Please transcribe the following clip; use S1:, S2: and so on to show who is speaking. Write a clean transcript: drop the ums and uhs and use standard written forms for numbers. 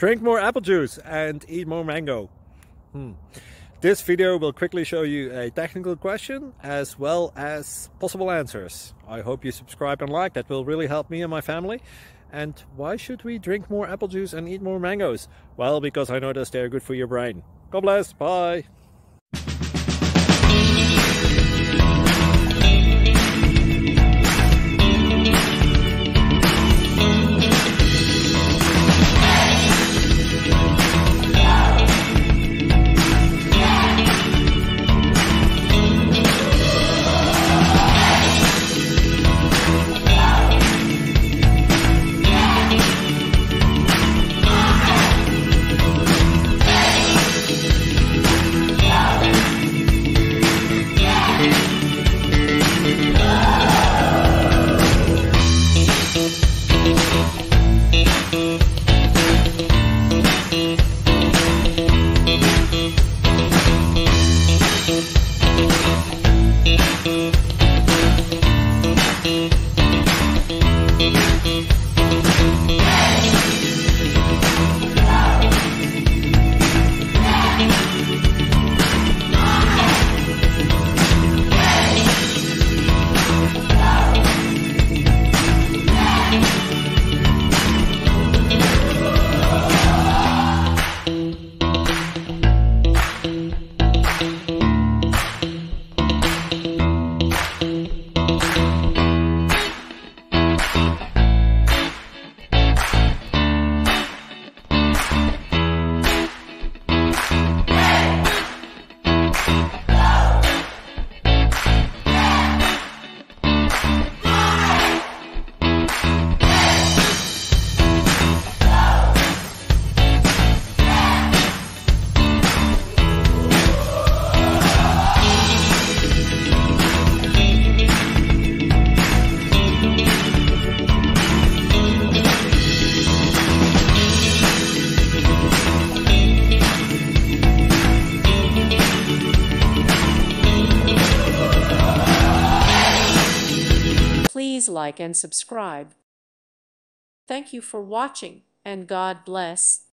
S1: Drink more apple juice and eat more mango. This video will quickly show you a technical question as well as possible answers. I hope you subscribe and like, that will really help me and my family. And why should we drink more apple juice and eat more mangoes? Well, because I noticed they're good for your brain. God bless, bye!
S2: Please like and subscribe. Thank you for watching, and God bless.